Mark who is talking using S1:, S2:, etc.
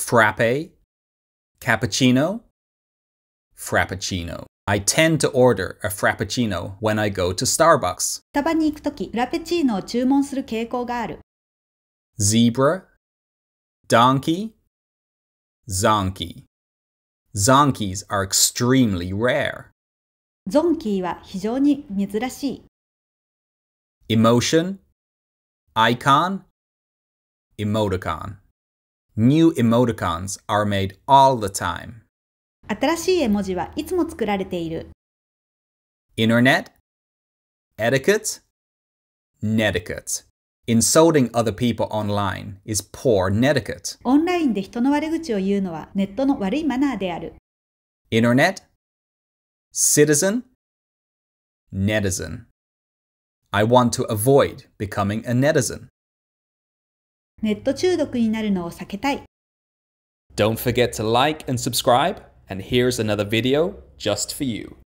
S1: frappe, cappuccino, frappuccino. I tend to order a frappuccino when I go to Starbucks.
S2: スタバに行くとき、フラペチーノを注文する傾向がある。
S1: Zebra, donkey, zonkey. Zonkeys are extremely rare.
S2: ゾンキーは非常に珍しい。
S1: Emotion, icon, emoticon. New emoticons are made all the time.
S2: 新しい絵文字はいつも作られている。
S1: Internet, etiquette, netiquette. Insulting other people online is poor netiquette.
S2: オンラインで人の悪口を言うのはネットの悪いマナーである。
S1: Internet, citizen, netizen. I want to avoid becoming a netizen.
S2: ネット中毒になるのを避けたい。
S1: Don't forget to like and subscribe, and here's another video just for you.